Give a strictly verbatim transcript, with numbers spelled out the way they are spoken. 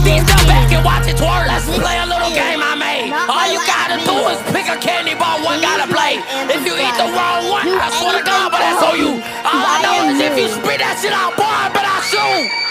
Please come back and watch it twirl. Let's play a little game I made. All you gotta do is pick a candy bar, one gotta play. If you eat the wrong one, I swear to God, but that's on you. All I know is if you spit that shit out, boy, I bet I shoot.